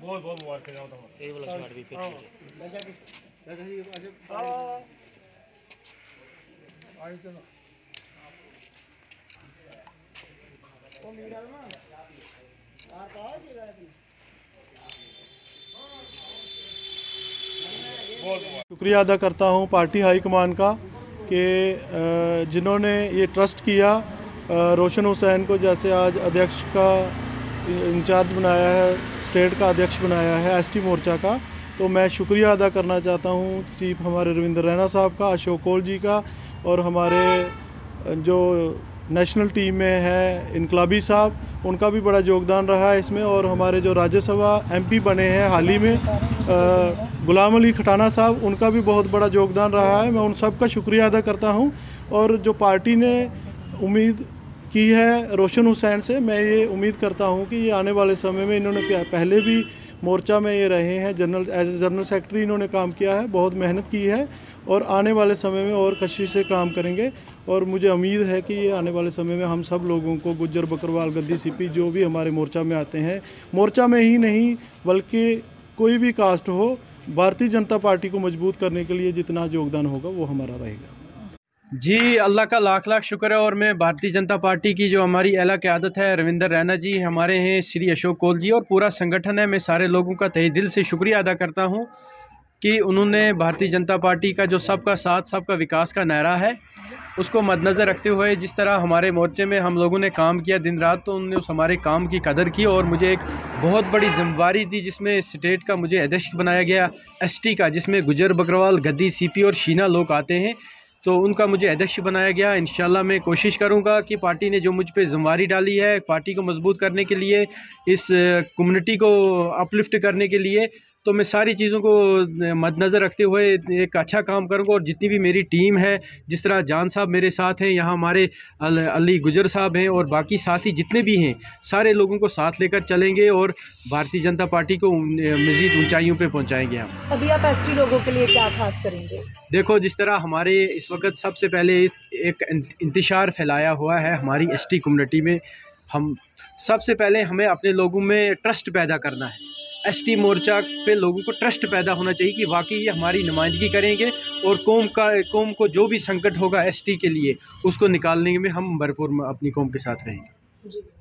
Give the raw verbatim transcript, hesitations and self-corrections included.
बहुत बहुत मुबारक है। ये वाला शॉट भी पिक शुक्रिया अदा करता हूँ पार्टी हाईकमान का कि जिन्होंने ये ट्रस्ट किया रोशन हुसैन को जैसे आज अध्यक्ष का इंचार्ज बनाया है, स्टेट का अध्यक्ष बनाया है एसटी मोर्चा का। तो मैं शुक्रिया अदा करना चाहता हूँ चीफ हमारे रविंद्र रैना साहब का, अशोक कौल जी का, और हमारे जो नेशनल टीम में है इनकलाबी साहब, उनका भी बड़ा योगदान रहा है इसमें। और हमारे जो राज्यसभा एमपी बने हैं हाल ही में गुलाम अली खटाना साहब, उनका भी बहुत बड़ा योगदान रहा है। मैं उन सब का शुक्रिया अदा करता हूं। और जो पार्टी ने उम्मीद की है रोशन हुसैन से, मैं ये उम्मीद करता हूं कि ये आने वाले समय में, इन्होंने पहले भी मोर्चा में ये रहे हैं, general as a general secretary इन्होंने काम किया है, बहुत मेहनत की है और आने वाले समय में और कशिश से काम करेंगे। और मुझे उम्मीद है कि ये आने वाले समय में हम सब लोगों को, गुज्जर बकरवाल गद्दी सीपी जो भी हमारे मोर्चा में आते हैं, मोर्चा में ही नहीं बल्कि कोई भी कास्ट हो, भारतीय जनता पार्टी को मजबूत करने के लिए जितना योगदान होगा वो हमारा रहेगा। जी अल्लाह का लाख लाख शुक्र है। और मैं भारतीय जनता पार्टी की जो हमारी एला क़यादत है, रविंद्र रैना जी हमारे हैं, श्री अशोक कौल जी और पूरा संगठन है, मैं सारे लोगों का तहे दिल से शुक्रिया अदा करता हूं कि उन्होंने भारतीय जनता पार्टी का जो सबका साथ सबका विकास का नारा है उसको मद्देनज़र रखते हुए जिस तरह हमारे मोर्चे में हम लोगों ने काम किया दिन रात, तो उन्होंने उस हमारे काम की कदर की और मुझे एक बहुत बड़ी जिम्मेदारी दी जिसमें स्टेट का मुझे अध्यक्ष बनाया गया, एसटी का जिसमें गुज्जर बकरवाल गद्दी सीपी और शीना लोग आते हैं, तो उनका मुझे अध्यक्ष बनाया गया। इंशाल्लाह मैं कोशिश करूंगा कि पार्टी ने जो मुझ पे जिम्मेदारी डाली है पार्टी को मजबूत करने के लिए, इस कम्युनिटी को अपलिफ्ट करने के लिए, तो मैं सारी चीज़ों को मद्देनज़र रखते हुए एक अच्छा काम करूंगा। और जितनी भी मेरी टीम है, जिस तरह जान साहब मेरे साथ हैं, यहाँ हमारे अली गुजर साहब हैं और बाकी साथी जितने भी हैं, सारे लोगों को साथ लेकर चलेंगे और भारतीय जनता पार्टी को मज़ीद ऊंचाइयों पे पहुंचाएंगे हम। अभी आप एसटी लोगों के लिए क्या खास करेंगे? देखो, जिस तरह हमारे इस वक्त सबसे पहले एक इंतशार फैलाया हुआ है हमारी एसटी कम्युनिटी में, हम सबसे पहले हमें अपने लोगों में ट्रस्ट पैदा करना है। एसटी मोर्चा पे लोगों को ट्रस्ट पैदा होना चाहिए कि वाकई ये हमारी नुमाइंदगी करेंगे और कौम का कौम को जो भी संकट होगा एसटी के लिए उसको निकालने में हम भरपूर अपनी कौम के साथ रहेंगे। जी।